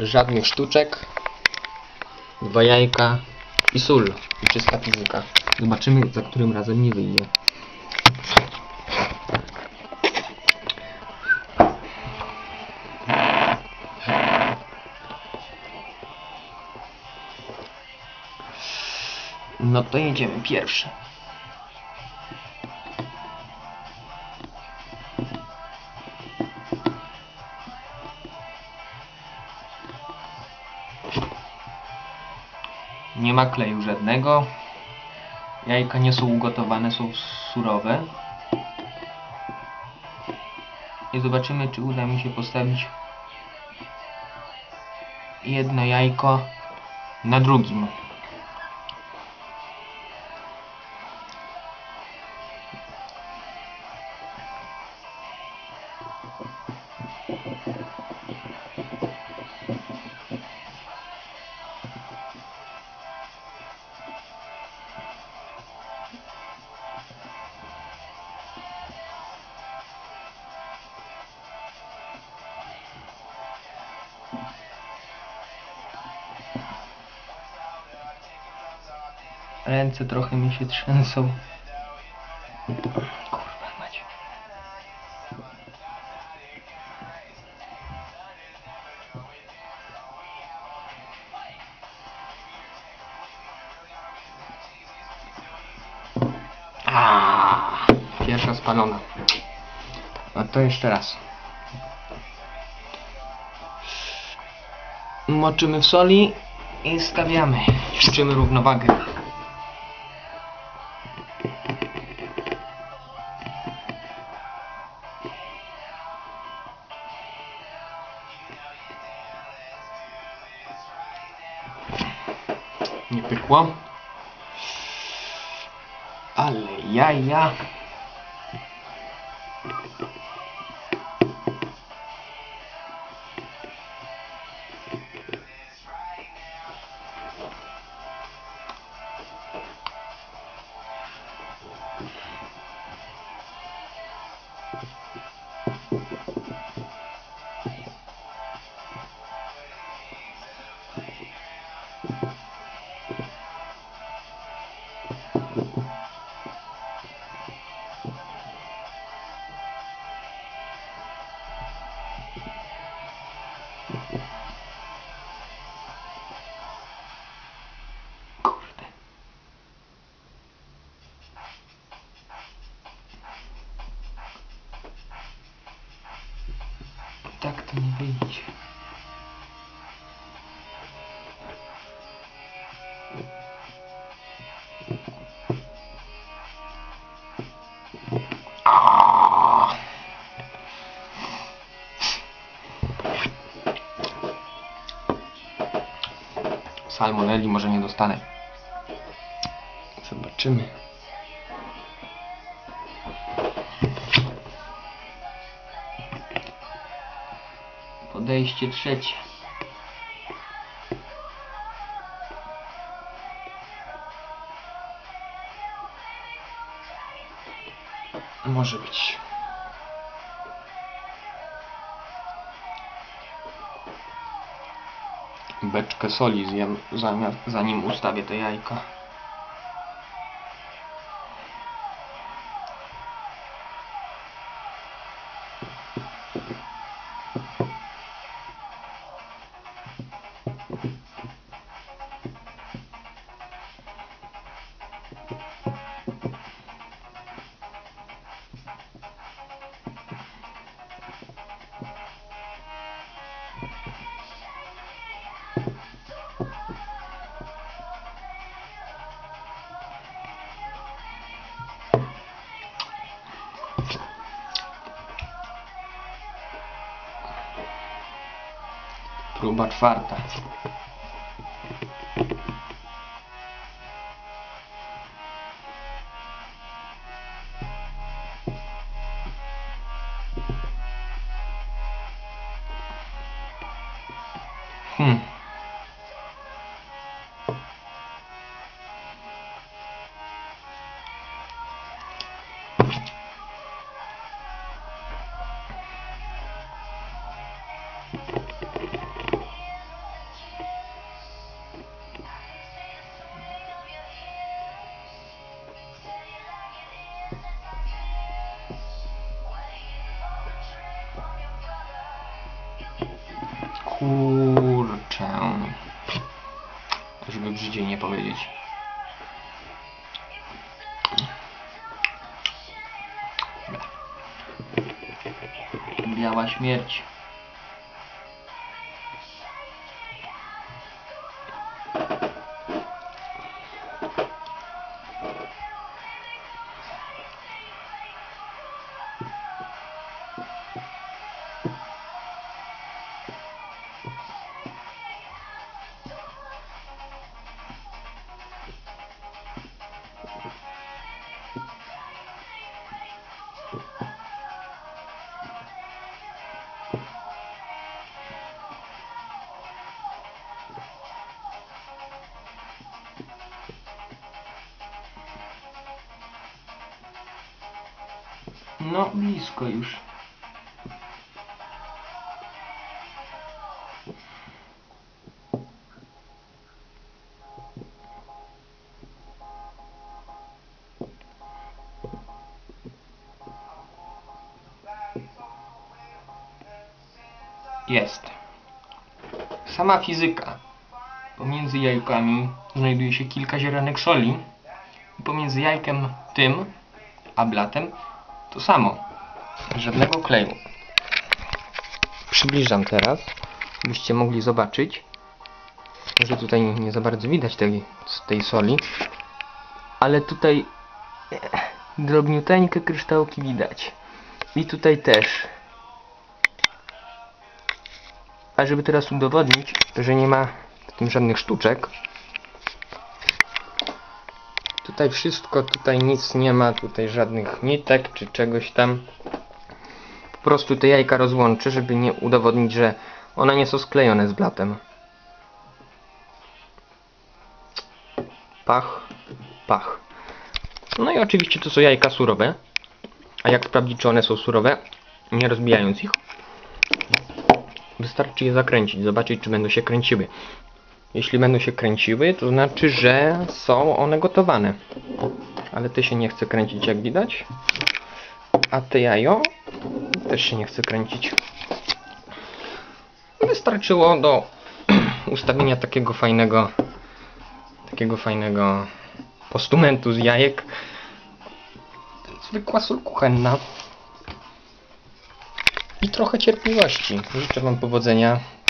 Żadnych sztuczek. 2 jajka i sól. I czysta fizyka. Zobaczymy, za którym razem nie wyjdzie. No to jedziemy pierwszy. Nie ma kleju żadnego. Jajka nie są ugotowane, są surowe. I zobaczymy, czy uda mi się postawić jedno jajko na drugim. Ręce trochę mi się trzęsą. Kurwa mać. Pierwsza spalona. A to jeszcze raz. Moczymy w soli i stawiamy. Ćwiczymy równowagę. Nie pykło. Ale jaja. Tak to nie wyjdzie. Salmonelli może nie dostanę. Zobaczymy. Podejście trzecie. Może być. Beczkę soli zjem, zanim ustawię te jajka. Próba czwarta. Kurczę. Żeby brzydziej nie powiedzieć. Biała śmierć. No, blisko już. Jest. Sama fizyka. Pomiędzy jajkami znajduje się kilka ziarenek soli. I pomiędzy jajkiem tym a blatem to samo. Żadnego kleju. Przybliżam teraz, byście mogli zobaczyć, że tutaj nie za bardzo widać tej soli, ale tutaj drobniuteńkie kryształki widać. I tutaj też. A żeby teraz udowodnić, że nie ma w tym żadnych sztuczek, tutaj wszystko, tutaj nic nie ma, tutaj żadnych nitek czy czegoś tam. Po prostu te jajka rozłączę, żeby nie udowodnić, że one nie są sklejone z blatem. Pach, pach. No i oczywiście to są jajka surowe. A jak sprawdzić, czy one są surowe, nie rozbijając ich? Wystarczy je zakręcić, zobaczyć, czy będą się kręciły. Jeśli będą się kręciły, to znaczy, że są one gotowane. Ale te się nie chce kręcić, jak widać. A te jajo też się nie chce kręcić. Wystarczyło do ustawienia takiego fajnego postumentu z jajek. Zwykła sól kuchenna. I trochę cierpliwości. Życzę wam powodzenia.